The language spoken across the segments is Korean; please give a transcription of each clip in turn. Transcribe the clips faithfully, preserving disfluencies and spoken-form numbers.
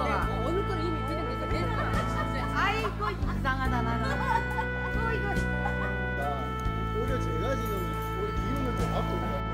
엄마가. 어느 건 이미 그냥 그래서 내놔. 아이고 이상하다 나는. 어 이거. 오히려 제가 지금 우리 기운을 좀 받고 있다.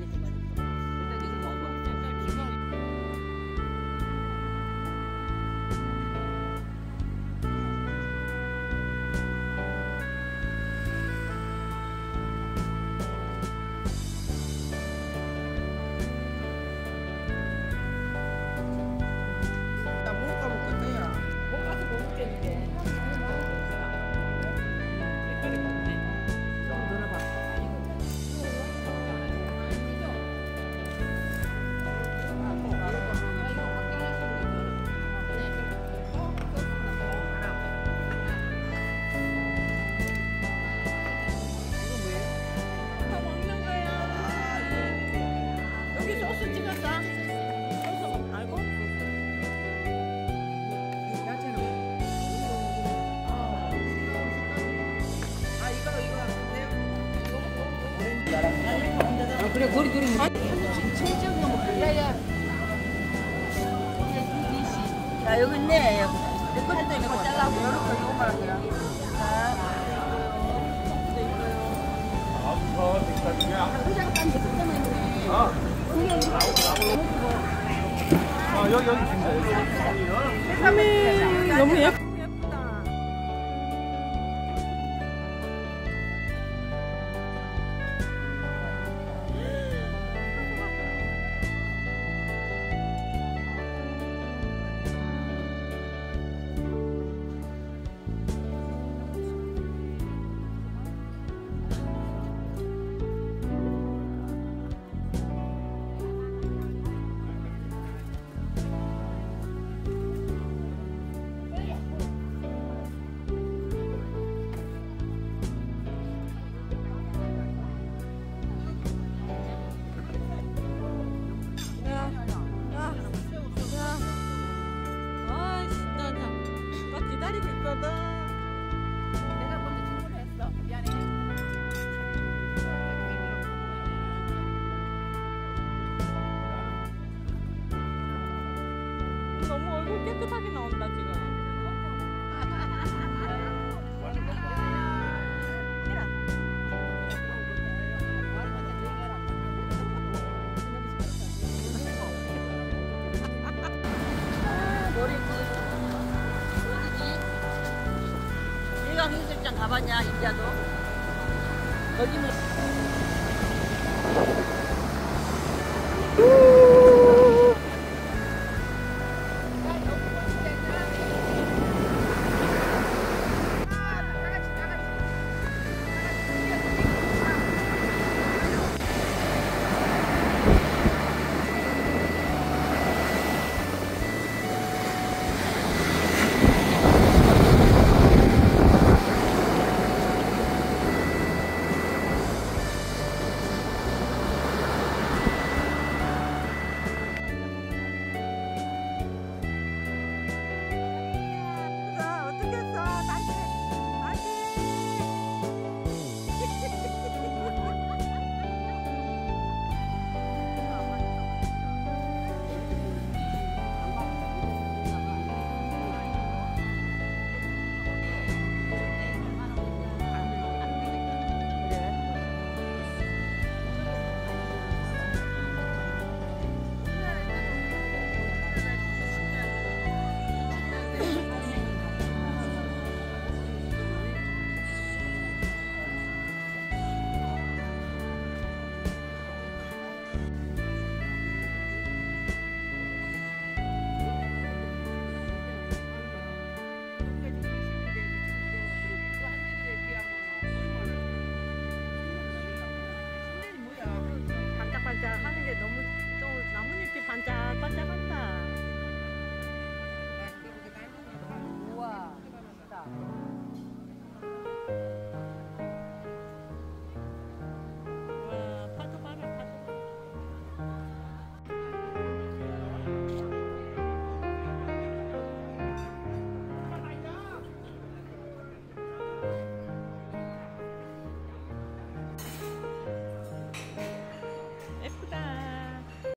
아, 그래 거리 둘이 체중 너무 야야. 야 여기 있네. 내 거리도 이거 잘라고 이렇게 이거만 할게요. 아 여기 여기 있습니다. 참 너무 예뻐. 기다리고 있거든. 내가 먼저 주문을 했어. 미안해. 너무 얼굴 깨끗하게 나온다 지금. 해수욕장 가봤냐 인자도? 거기는